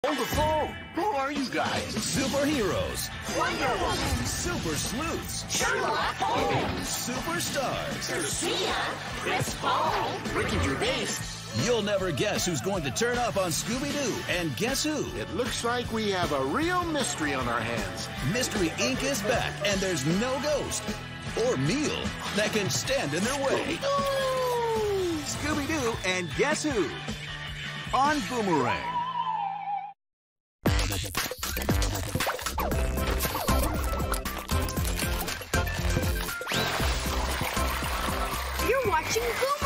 Hold the phone. Who are you guys? Superheroes. Wonder Woman. Super sleuths. Sherlock Holmes. Superstars. Lucia. Chris Paul. Ricky Gervais. You'll never guess who's going to turn up on Scooby-Doo. And guess who? It looks like we have a real mystery on our hands. Mystery Inc. is back, and there's no ghost or meal that can stand in their way. Scooby-Doo and Guess Who? On Boomerang. You're watching Boomerang.